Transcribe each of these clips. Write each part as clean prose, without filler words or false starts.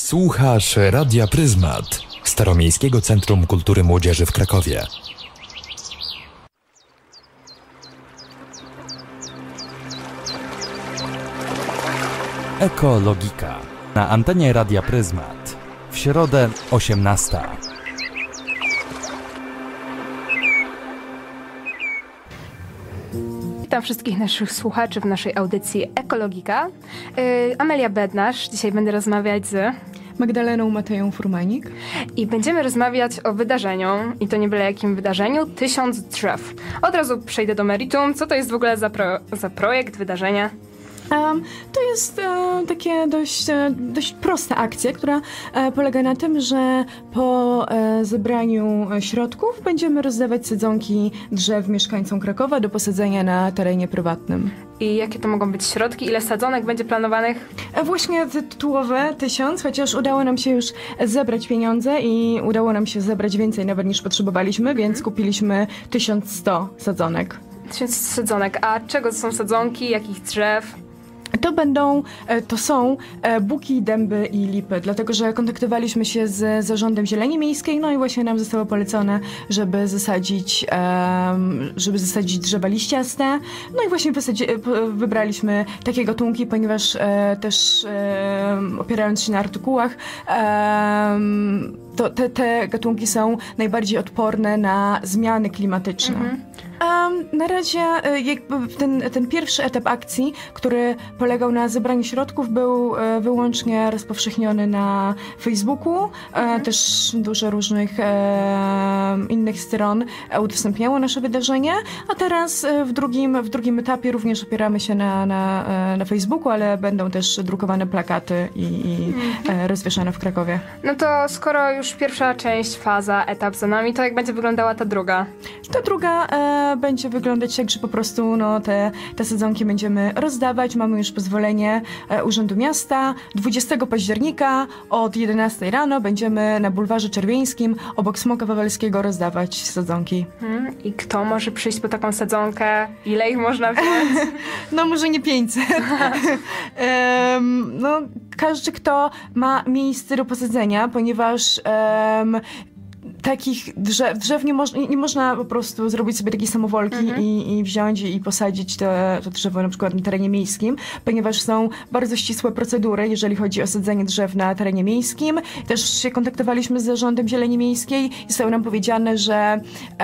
Słuchasz Radia Pryzmat, Staromiejskiego Centrum Kultury Młodzieży w Krakowie. Ekologika na antenie Radia Pryzmat. W środę 18:00. Witam wszystkich naszych słuchaczy w naszej audycji Ekologika. Amelia Bednarz. Dzisiaj będę rozmawiać z Magdaleną Mateją Furmanik. I będziemy rozmawiać o wydarzeniu, i to nie byle jakim wydarzeniu, 1000 drzew. Od razu przejdę do meritum. Co to jest w ogóle za projekt, wydarzenie? To jest takie dość prosta akcja, która polega na tym, że po zebraniu środków będziemy rozdawać sadzonki drzew mieszkańcom Krakowa do posadzenia na terenie prywatnym. I jakie to mogą być środki? Ile sadzonek będzie planowanych? Właśnie tytułowe 1000, chociaż udało nam się już zebrać pieniądze i udało nam się zebrać więcej nawet niż potrzebowaliśmy, więc kupiliśmy 1100 sadzonek. 1000 sadzonek. A czego to są sadzonki? Jakich drzew? To są buki, dęby i lipy, dlatego że kontaktowaliśmy się z Zarządem Zieleni Miejskiej, no i właśnie nam zostało polecone, żeby zasadzić drzewa liściaste. No i właśnie wybraliśmy takie gatunki, ponieważ też opierając się na artykułach, te gatunki są najbardziej odporne na zmiany klimatyczne. Na razie jakby ten pierwszy etap akcji, który polegał na zebraniu środków, był wyłącznie rozpowszechniony na Facebooku. Też dużo różnych innych stron udostępniało nasze wydarzenie, a teraz w drugim etapie również opieramy się na Facebooku, ale będą też drukowane plakaty i rozwieszane w Krakowie. No to skoro już pierwsza część, etap za nami, to jak będzie wyglądała ta druga? Ta druga będzie wyglądać tak, że po prostu te sadzonki będziemy rozdawać. Mamy już pozwolenie Urzędu Miasta. 20 października od 11 rano będziemy na Bulwarze Czerwieńskim obok Smoka Wawelskiego rozdawać sadzonki. I kto może przyjść po taką sadzonkę? Ile ich można wziąć? No może nie 500. Każdy, kto ma miejsce do posadzenia, ponieważ takich drzew nie można po prostu zrobić sobie takiej samowolki i wziąć i posadzić to drzewo na przykład na terenie miejskim, ponieważ są bardzo ścisłe procedury, jeżeli chodzi o sadzenie drzew na terenie miejskim. Też się kontaktowaliśmy z Zarządem Zieleni Miejskiej i zostało nam powiedziane, że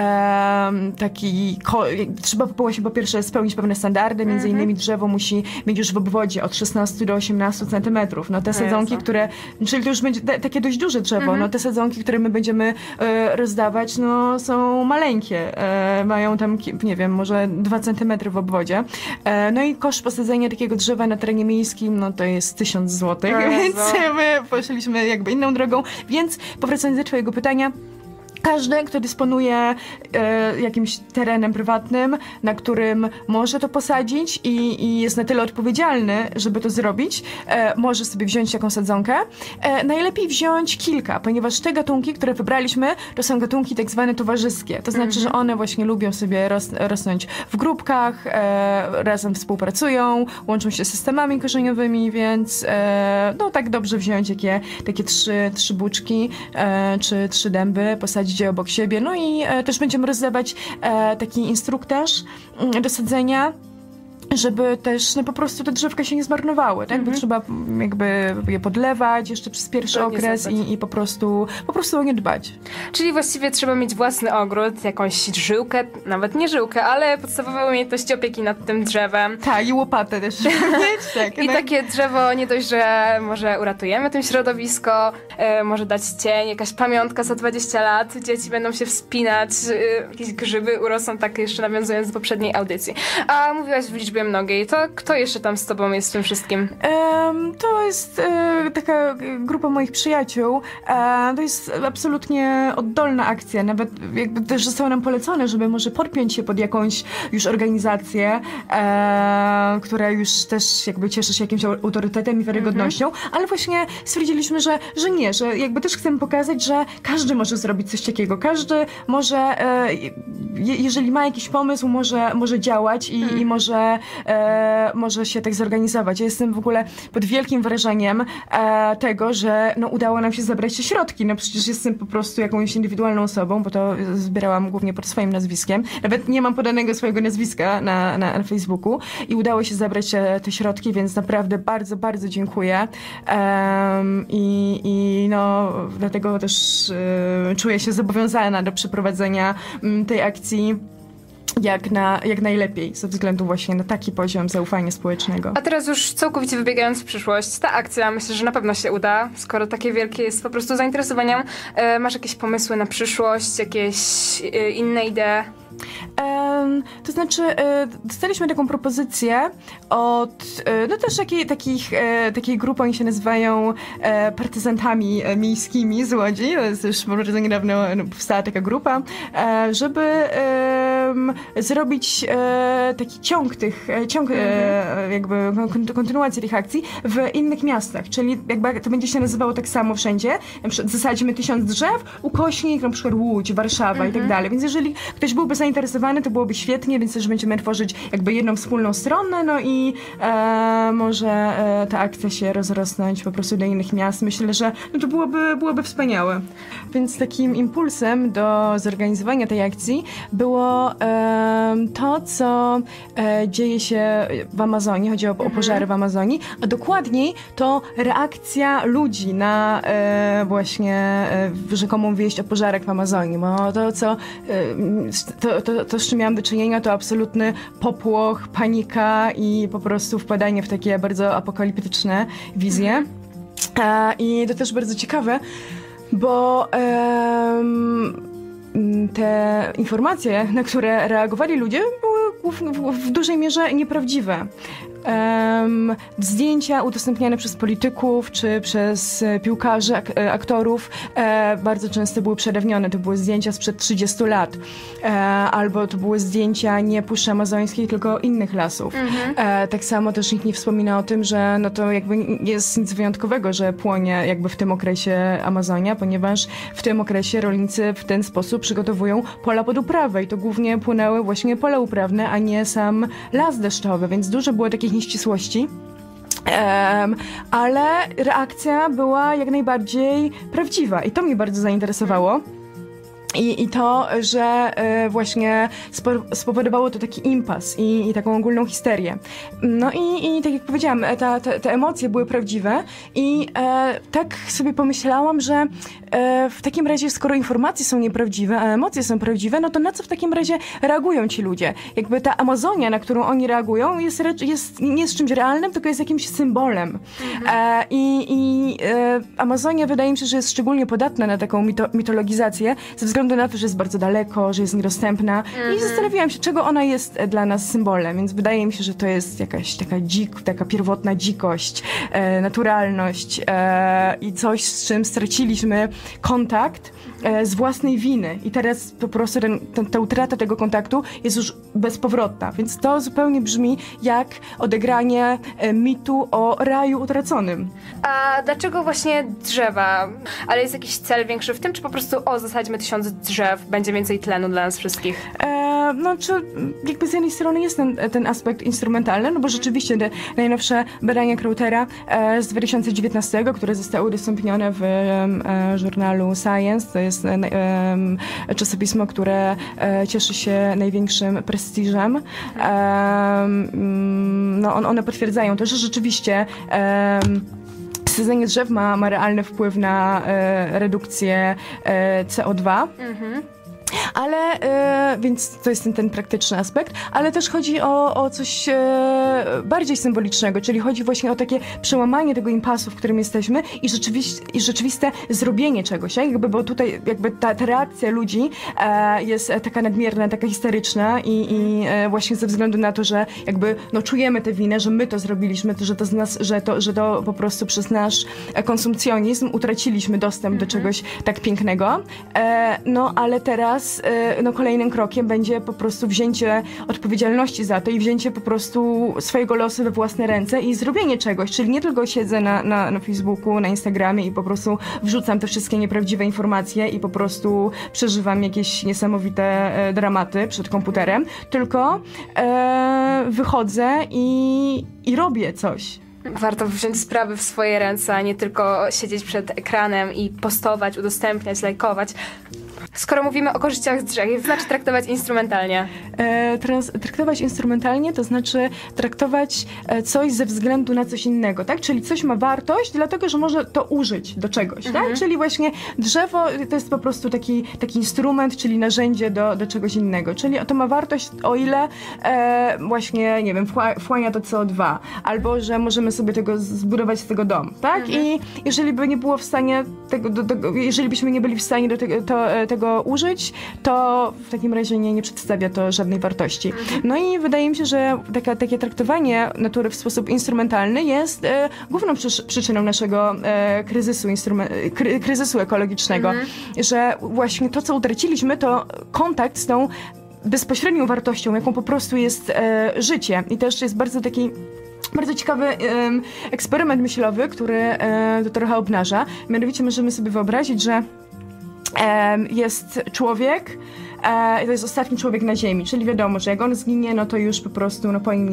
trzeba właśnie po pierwsze spełnić pewne standardy, między innymi drzewo musi mieć już w obwodzie od 16 do 18 centymetrów. No te sadzonki, czyli to już będzie takie dość duże drzewo, no te sadzonki, które my będziemy rozdawać, no są maleńkie. Mają tam, nie wiem, może 2 centymetry w obwodzie. No i koszt posadzenia takiego drzewa na terenie miejskim, no to jest 1000 zł, więc my poszliśmy jakby inną drogą. Więc powracając do twojego pytania, każdy, kto dysponuje jakimś terenem prywatnym, na którym może to posadzić i jest na tyle odpowiedzialny, żeby to zrobić, może sobie wziąć taką sadzonkę. Najlepiej wziąć kilka, ponieważ te gatunki, które wybraliśmy, to są gatunki tak zwane towarzyskie. To znaczy, że one właśnie lubią sobie rosnąć w grupkach, razem współpracują, łączą się systemami korzeniowymi, więc tak dobrze wziąć takie trzy buczki czy 3 dęby, posadzić je obok siebie. No i też będziemy rozdawać taki instruktaż do sadzenia, żeby też po prostu te drzewka się nie zmarnowały, tak? Bo trzeba jakby je podlewać jeszcze przez pierwszy okres i po prostu o nie dbać. Czyli właściwie trzeba mieć własny ogród, jakąś żyłkę, nawet nie żyłkę, ale podstawowe umiejętności opieki nad tym drzewem. Tak, i łopatę też trzeba mieć. Tak, I takie drzewo nie dość, że może uratujemy tym środowisko, może dać cień, jakaś pamiątka za 20 lat, dzieci będą się wspinać, jakieś grzyby urosną, tak jeszcze nawiązując do poprzedniej audycji. A mówiłaś w liczbie mnogiej, to kto jeszcze tam z tobą jest w tym wszystkim? To jest taka grupa moich przyjaciół. To jest absolutnie oddolna akcja. Nawet jakby też zostało nam polecone, żeby może podpiąć się pod jakąś już organizację, która już też jakby cieszy się jakimś autorytetem i wiarygodnością, ale właśnie stwierdziliśmy, że nie, że jakby też chcemy pokazać, że każdy może zrobić coś takiego. Każdy może, jeżeli ma jakiś pomysł, może działać i może może się tak zorganizować. Ja jestem w ogóle pod wielkim wrażeniem tego, że no, udało nam się zebrać te środki. No przecież jestem po prostu jakąś indywidualną osobą, bo to zbierałam głównie pod swoim nazwiskiem. Nawet nie mam podanego swojego nazwiska na Facebooku i udało się zebrać te środki, więc naprawdę bardzo, bardzo dziękuję. I no, dlatego też czuję się zobowiązana do przeprowadzenia tej akcji jak najlepiej, ze względu właśnie na taki poziom zaufania społecznego. A teraz już całkowicie wybiegając w przyszłość, ta akcja myślę, że na pewno się uda, skoro takie wielkie jest po prostu zainteresowanie. Masz jakieś pomysły na przyszłość, jakieś inne idee? To znaczy, dostaliśmy taką propozycję od, no też takiej grupy, oni się nazywają partyzantami miejskimi z Łodzi, to jest już bardzo niedawno powstała taka grupa, żeby zrobić taki ciąg jakby kontynuację tych akcji w innych miastach, czyli jakby to będzie się nazywało tak samo wszędzie, na przykład zasadzimy 1000 drzew, ukośnik, na przykład Łódź, Warszawa i tak dalej, więc jeżeli ktoś byłby zainteresowany, to byłoby świetnie, więc też będziemy tworzyć jakby jedną wspólną stronę, no i może ta akcja się rozrosnąć po prostu do innych miast. Myślę, że no to byłoby wspaniałe. Więc takim impulsem do zorganizowania tej akcji było to, co dzieje się w Amazonii, chodzi o pożary w Amazonii, a dokładniej to reakcja ludzi na właśnie rzekomą wieść o pożarach w Amazonii, bo to, z czym miałam do czynienia, to absolutny popłoch, panika i po prostu wpadanie w takie bardzo apokaliptyczne wizje. I to też bardzo ciekawe, bo te informacje, na które reagowali ludzie, były w dużej mierze nieprawdziwe. Zdjęcia udostępniane przez polityków czy przez piłkarzy, aktorów bardzo często były przedawnione. To były zdjęcia sprzed 30 lat. Albo to były zdjęcia nie Puszczy Amazońskiej, tylko innych lasów. Tak samo też nikt nie wspomina o tym, że no to jakby nie jest nic wyjątkowego, że płonie jakby w tym okresie Amazonia, ponieważ w tym okresie rolnicy w ten sposób przygotowują pola pod uprawę i to głównie płonęły właśnie pola uprawne, a nie sam las deszczowy, więc dużo było takich nieścisłości. Ale reakcja była jak najbardziej prawdziwa i to mnie bardzo zainteresowało. I to, że właśnie spowodowało to taki impas i taką ogólną histerię. No i tak jak powiedziałam, te emocje były prawdziwe i tak sobie pomyślałam, że w takim razie, skoro informacje są nieprawdziwe, a emocje są prawdziwe, no to na co w takim razie reagują ci ludzie? Jakby ta Amazonia, na którą oni reagują, nie jest czymś realnym, tylko jest jakimś symbolem. Amazonia wydaje mi się, że jest szczególnie podatna na taką mitologizację, ze względu na to, że jest bardzo daleko, że jest niedostępna i zastanawiałam się, czego ona jest dla nas symbolem, więc wydaje mi się, że to jest jakaś taka pierwotna dzikość, naturalność i coś, z czym straciliśmy kontakt z własnej winy i teraz po prostu ta utrata tego kontaktu jest już bezpowrotna, więc to zupełnie brzmi jak odegranie mitu o raju utraconym. A dlaczego właśnie drzewa? Ale jest jakiś cel większy w tym, czy po prostu zasadźmy 1000 drzew, będzie więcej tlenu dla nas wszystkich? No, czy jakby z jednej strony jest ten aspekt instrumentalny, no bo rzeczywiście te najnowsze badania Krautera z 2019, które zostały udostępnione w żurnalu Science, to jest czasopismo, które cieszy się największym prestiżem. No, one potwierdzają to, że rzeczywiście sadzenie drzew ma realny wpływ na redukcję CO2. Ale, więc to jest ten praktyczny aspekt, ale też chodzi o coś bardziej symbolicznego, czyli chodzi właśnie o takie przełamanie tego impasu, w którym jesteśmy i rzeczywiste zrobienie czegoś, tak? Bo tutaj jakby ta reakcja ludzi jest taka nadmierna, taka histeryczna i właśnie ze względu na to, że jakby no, czujemy tę winę, że my to zrobiliśmy, że to po prostu przez nasz konsumpcjonizm utraciliśmy dostęp do czegoś tak pięknego. No ale teraz kolejnym krokiem będzie po prostu wzięcie odpowiedzialności za to i wzięcie po prostu swojego losu we własne ręce i zrobienie czegoś, czyli nie tylko siedzę na Facebooku, na Instagramie i po prostu wrzucam te wszystkie nieprawdziwe informacje i po prostu przeżywam jakieś niesamowite dramaty przed komputerem, tylko wychodzę i robię coś. Warto wziąć sprawy w swoje ręce, a nie tylko siedzieć przed ekranem i postować, udostępniać, lajkować. Skoro mówimy o korzyściach z drzew, jak znaczy traktować instrumentalnie? Traktować instrumentalnie to znaczy traktować coś ze względu na coś innego, tak? Czyli coś ma wartość, dlatego, że może to użyć do czegoś, tak? Czyli właśnie drzewo to jest po prostu taki instrument, czyli narzędzie do czegoś innego. Czyli to ma wartość, o ile właśnie, nie wiem, wchłania to CO2, albo że możemy sobie zbudować z tego dom, tak? I jeżeli by nie było w stanie jeżeli byśmy nie byli w stanie tego użyć, to w takim razie nie przedstawia to żadnej wartości. No i wydaje mi się, że takie traktowanie natury w sposób instrumentalny jest główną przyczyną naszego kryzysu ekologicznego, że właśnie to, co utraciliśmy, to kontakt z tą bezpośrednią wartością, jaką po prostu jest życie. I też jest bardzo ciekawy eksperyment myślowy, który to trochę obnaża. Mianowicie możemy sobie wyobrazić, że jest człowiek, to jest ostatni człowiek na ziemi, czyli wiadomo, że jak on zginie, no to już po prostu po nim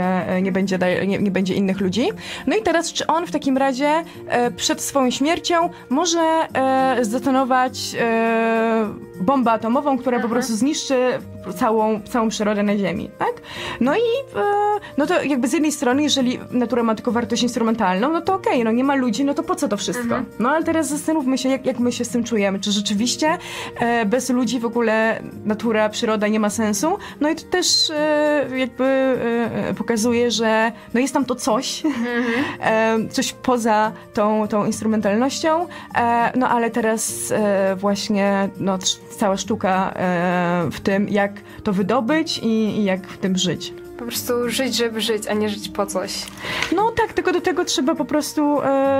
nie będzie innych ludzi. No i teraz, czy on w takim razie przed swoją śmiercią może zdetonować bombę atomową, która po prostu zniszczy całą przyrodę na ziemi, tak? No i no to jakby z jednej strony, jeżeli natura ma tylko wartość instrumentalną, no to okej, no nie ma ludzi, no to po co to wszystko? No ale teraz zastanówmy się, jak my się z tym czujemy. Czy rzeczywiście bez ludzi w ogóle natura, przyroda nie ma sensu? No i to też jakby pokazuje, że no jest tam to coś, coś poza tą instrumentalnością, no ale teraz właśnie no, cała sztuka w tym, jak to wydobyć i jak w tym żyć. Po prostu żyć, żeby żyć, a nie żyć po coś. No tak, tylko do tego trzeba po prostu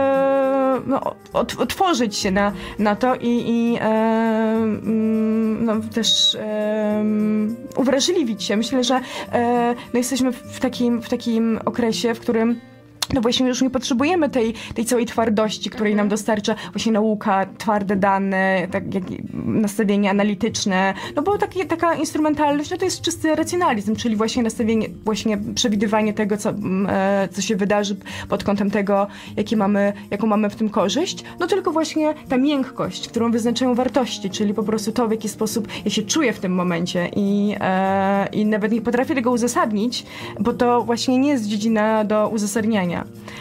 otworzyć się na to i no, też uwrażliwić się. Myślę, że no, jesteśmy w takim okresie, w którym no właśnie już nie potrzebujemy tej całej twardości, której nam dostarcza właśnie nauka, twarde dane, tak jak nastawienie analityczne, no bo taka instrumentalność, no to jest czysty racjonalizm, czyli właśnie nastawienie, właśnie przewidywanie tego, co się wydarzy pod kątem tego, jaką mamy w tym korzyść, no tylko właśnie ta miękkość, którą wyznaczają wartości, czyli po prostu to, w jaki sposób ja się czuję w tym momencie i nawet nie potrafię tego uzasadnić, bo to właśnie nie jest dziedzina do uzasadniania.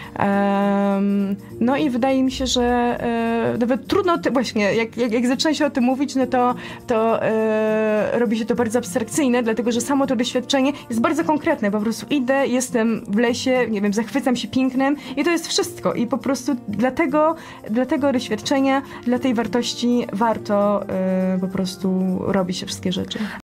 No i wydaje mi się, że nawet trudno, właśnie, jak zaczyna się o tym mówić, no to robi się to bardzo abstrakcyjne, dlatego że samo to doświadczenie jest bardzo konkretne. Po prostu idę, jestem w lesie, nie wiem, zachwycam się pięknem i to jest wszystko. I po prostu dla tego doświadczenia, dla tej wartości warto po prostu robić te wszystkie rzeczy.